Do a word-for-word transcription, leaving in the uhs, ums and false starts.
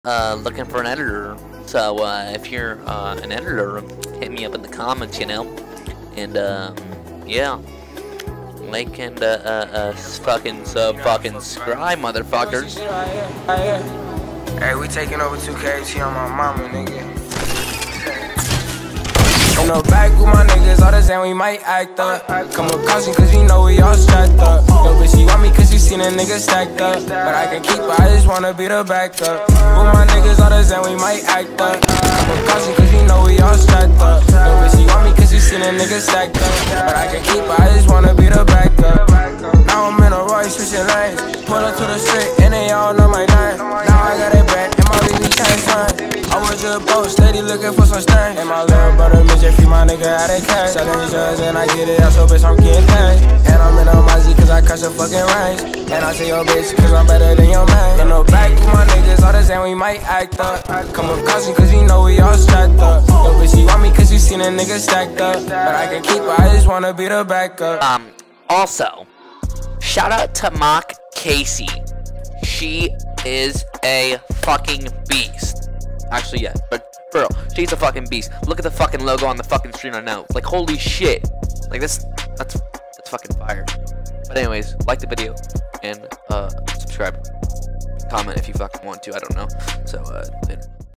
uh, looking for an editor. So uh, if you're uh, an editor, hit me up in the comments, you know. And um, yeah, like and uh, uh, uh, fucking sub, fucking subscribe, motherfuckers. Hey, we taking over two K T on my mama, nigga. In the back with my niggas, all the same, we might act up. Come with caution, cause you know we all strapped up. Yo, bitch, she want me cause she seen a nigga stacked up. But I can keep her, I just wanna be the backup. With my niggas, all the same, we might act up. Come with caution, cause you know we all strapped up. Yo, bitch, she want me cause she seen a nigga stacked up. But I can keep her, I just wanna be the backup. Now I'm in a Royce, switching lanes. Pull up to the street, and they all know my name. Now I got it back, and my baby chain son. I was just broke, steady looking for some stain. And my little brother, midget, free my nigga out of cash. Selling drugs and I get it out, so bitch, I'm getting paid. And I'm in a Mozzie cause I crush the fucking range. And I say your bitch cause I'm better than your man. In the back with my niggas, all the same, we might act up. Come with caution cause you know we all strapped up. Yo, bitch, she want me cause you seen a nigga stacked up. But I can keep her, I just wanna be the backup. Um, also, shout out to Mock Casey. She is a fucking beast. Actually, yeah, but for real, she's a fucking beast. Look at the fucking logo on the fucking screen right now. Like, holy shit. Like, this, that's, that's fucking fire. But anyways, like the video, and, uh, subscribe. Comment if you fucking want to, I don't know. So, uh, later.